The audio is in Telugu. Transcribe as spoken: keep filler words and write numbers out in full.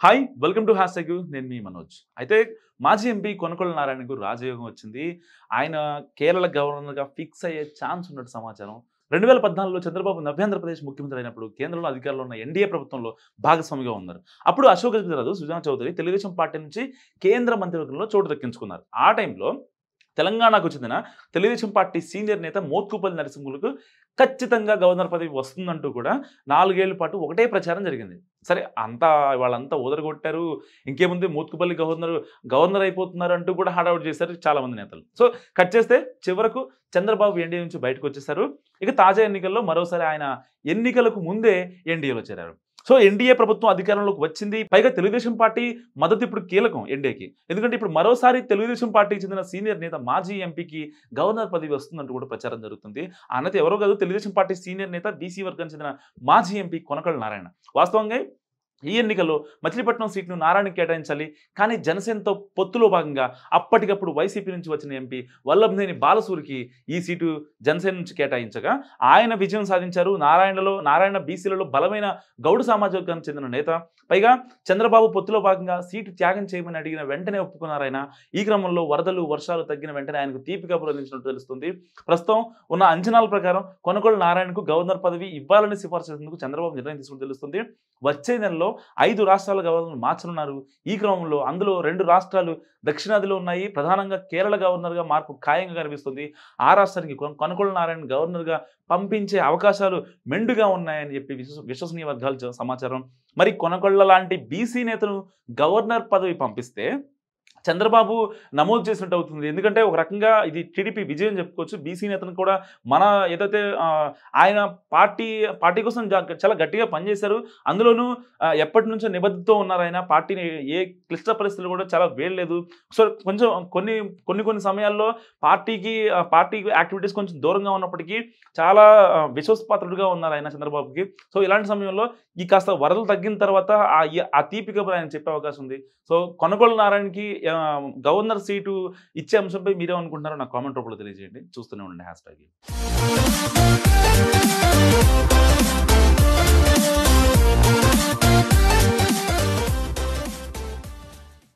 Hi welcome to hashtag నేను మీ మనోజ్. అయితే మాజీ ఎంపీ కొనకొండ నారాయణకు రాజయోగం వచ్చింది. ఆయన కేరళ గవర్నర్గా ఫిక్స్ అయ్యే ఛాన్స్ ఉన్నట్టు సమాచారం. రెండు వేల పద్నాలుగులో చంద్రబాబు నవ్యాంధ్రప్రదేశ్ ముఖ్యమంత్రి అయినప్పుడు కేంద్రంలో అధికారంలో ఉన్న ఎన్డీఏ ప్రభుత్వంలో భాగస్వామిగా ఉన్నారు. అప్పుడు అశోక్ గజపతిరాజు, సుజనా చౌదరి తెలుగుదేశం పార్టీ నుంచి కేంద్ర మంత్రివర్గంలో చోటు దక్కించుకున్నారు. ఆ టైంలో తెలంగాణకు చెందిన తెలుగుదేశం పార్టీ సీనియర్ నేత మోత్కుపల్లి నరసింహులకు ఖచ్చితంగా గవర్నర్ పదవి వస్తుందంటూ కూడా నాలుగేళ్ల పాటు ఒకటే ప్రచారం జరిగింది. సరే, అంతా వాళ్ళంతా ఓదరగొట్టారు. ఇంకేముంది, మోత్కుపల్లి గవర్నర్ గవర్నర్ అయిపోతున్నారు అంటూ కూడా హడావుడి చేశారు చాలామంది నేతలు. సో కట్ చేస్తే చివరకు చంద్రబాబు ఎన్డీఏ నుంచి బయటకు వచ్చేసారు. ఇక తాజా ఎన్నికల్లో మరోసారి ఆయన ఎన్నికలకు ముందే ఎన్డీఏలో చేరారు. సో ఎన్డీఏ ప్రభుత్వం అధికారంలోకి వచ్చింది. పైగా తెలుగుదేశం పార్టీ మద్దతు ఇప్పుడు కీలకం ఎన్డీఏకి. ఎందుకంటే ఇప్పుడు మరోసారి తెలుగుదేశం పార్టీకి చెందిన సీనియర్ నేత మాజీ ఎంపీకి గవర్నర్ పదవి వస్తుందంటూ కూడా ప్రచారం జరుగుతుంది. ఆ నేత ఎవరో కాదు, తెలుగుదేశం పార్టీ సీనియర్ నేత బీసీ వర్గానికి చెందిన మాజీ ఎంపీ కొనకొండ నారాయణ. వాస్తవంగా ఈ ఎన్నికల్లో మచిలీపట్నం సీట్ను నారాయణకి కేటాయించాలి. కానీ జనసేనతో పొత్తులో భాగంగా అప్పటికప్పుడు వైసీపీ నుంచి వచ్చిన ఎంపీ వల్లభనేని బాలసూరికి ఈ సీటు జనసేన నుంచి కేటాయించగా ఆయన విజయం సాధించారు. నారాయణలో నారాయణ బీసీలలో బలమైన గౌడ సామాజిక వర్గానికి చెందిన నేత. పైగా చంద్రబాబు పొత్తులో భాగంగా సీటు త్యాగం చేయమని అడిగిన వెంటనే ఒప్పుకున్నారు ఆయన. ఈ క్రమంలో వరదలు వర్షాలు తగ్గిన వెంటనే ఆయనకు తీపి కబురు అందించినట్టు తెలుస్తుంది. ప్రస్తుతం ఉన్న అంచనాల ప్రకారం కొనకొండ నారాయణకు గవర్నర్ పదవి ఇవ్వాలని సిఫార్సు చేసేందుకు చంద్రబాబు నిర్ణయం తీసుకుని తెలుస్తుంది. వచ్చే నెలలో ఐదు రాష్ట్రాల గవర్నర్ మార్చనున్నారు. ఈ క్రమంలో అందులో రెండు రాష్ట్రాలు దక్షిణాదిలో ఉన్నాయి. ప్రధానంగా కేరళ గవర్నర్గా మార్పు ఖాయంగా కనిపిస్తుంది. ఆ రాష్ట్రానికి కొనకొండ నారాయణ గవర్నర్గా పంపించే అవకాశాలు మెండుగా ఉన్నాయని చెప్పి విశ్వ విశ్వసనీయ వర్గాలు సమాచారం. మరి కొనకొండ లాంటి బీసీ నేతను గవర్నర్ పదవి పంపిస్తే చంద్రబాబు నమోదు చేసినట్టు అవుతుంది. ఎందుకంటే ఒక రకంగా ఇది టీడీపీ విజయం చెప్పుకోవచ్చు. బీసీ నేతను కూడా మన ఏదైతే ఆయన పార్టీ పార్టీ కోసం చాలా గట్టిగా పనిచేశారు. అందులోనూ ఎప్పటి నుంచో నిబద్ధతతో ఉన్నారు. ఆయన పార్టీని ఏ క్లిష్ట పరిస్థితులు కూడా చాలా వేయలేదు. సో కొంచెం కొన్ని కొన్ని కొన్ని సమయాల్లో పార్టీకి పార్టీ యాక్టివిటీస్ కొంచెం దూరంగా ఉన్నప్పటికీ చాలా విశ్వాసపాత్రుడుగా ఉన్నారు ఆయన చంద్రబాబుకి. సో ఇలాంటి సమయంలో ఈ కాస్త వరదలు తగ్గిన తర్వాత ఆ తీపి కబురు ఆయన చెప్పే అవకాశం ఉంది. సో కొనకొండ నారాయణకి గవర్నర్ సీటు ఇచ్చే అంశంపై మీరేమనుకుంటున్నారో నాకు కామెంట్ రూపంలో తెలియజేయండి. చూస్తూనే ఉండండి హ్యాష్ ట్యాగ్.